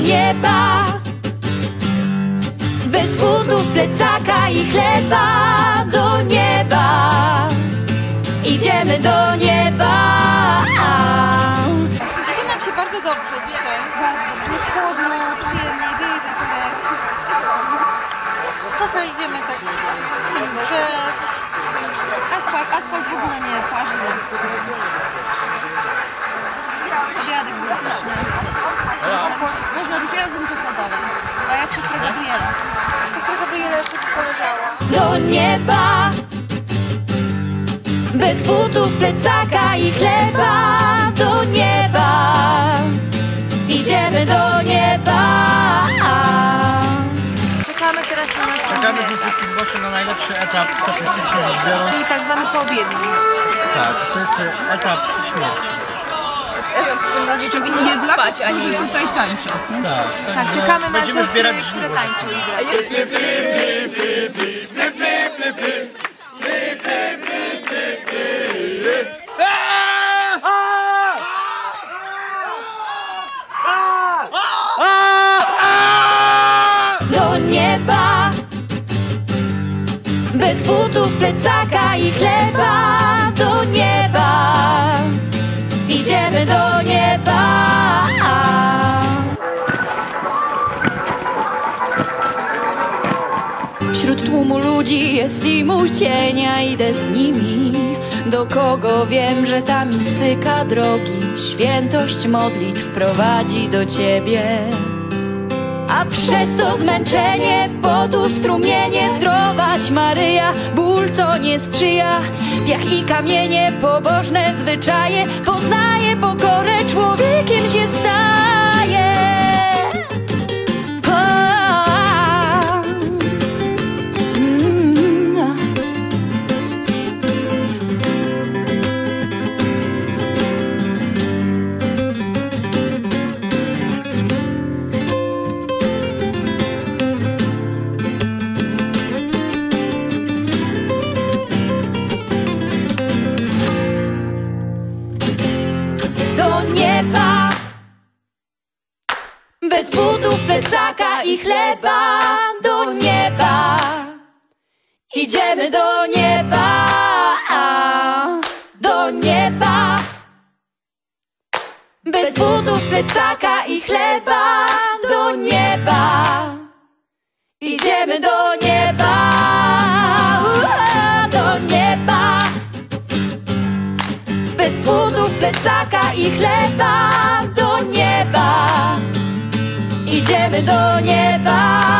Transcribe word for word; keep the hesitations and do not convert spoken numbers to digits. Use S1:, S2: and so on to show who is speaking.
S1: nieba. Bez butów, plecaka i chleba. Do nieba, idziemy do nieba.
S2: Idzie nam się bardzo dobrze dzisiaj. Bardzo dobrze. Jest chłodno, przyjemnie, wieje wiaterek. Jest słodno. Trochę idziemy tak w cieniu drzew. Asfalt, asfalt w ogóle nie parzy, więc obiadek był pyszny. Można, można ruszyć, ja już bym poszła dalej. A jak siostra Gabriela? Siostra Gabriela jeszcze tu poleżała.
S1: Do nieba, bez butów, plecaka i chleba. Do nieba, idziemy do nieba.
S2: Czekamy teraz na następny
S3: Czekamy z
S2: etap,
S3: niecierpliwością na najlepszy etap statystycznie rzecz biorąc.
S2: czyli tak zwany poobiedni.
S3: Tak, to jest etap śmierci.
S2: Szczególnie dla tych, którzy tutaj tańczą.
S3: Tak,
S2: Tak, czekamy na
S3: będziemy
S2: siostry,
S3: zbierać
S2: które
S3: żniwo.
S2: tańczą i grają.
S1: Do nieba, bez butów, plecaka i chleba. Do nieba, idziemy do nieba. Wśród tłumu ludzi jest i mój cień, ja idę z nimi. Do kogo wiem, że ta mistyka drogi, świętość modlitw prowadzi do ciebie. A przez to zmęczenie, potu strumienie, zdrowaś Maryja, ból co nie sprzyja, piach i kamienie, pobożne zwyczaje, poznaje pokorę, człowiekiem się staje. O, mm. Do nieba, bez butów, plecaka i chleba. Do nieba, idziemy do nieba. Do nieba, bez butów, plecaka i chleba. Do nieba, idziemy do nieba. Do nieba, bez butów, plecaka i chleba. Do nieba, idziemy do nieba.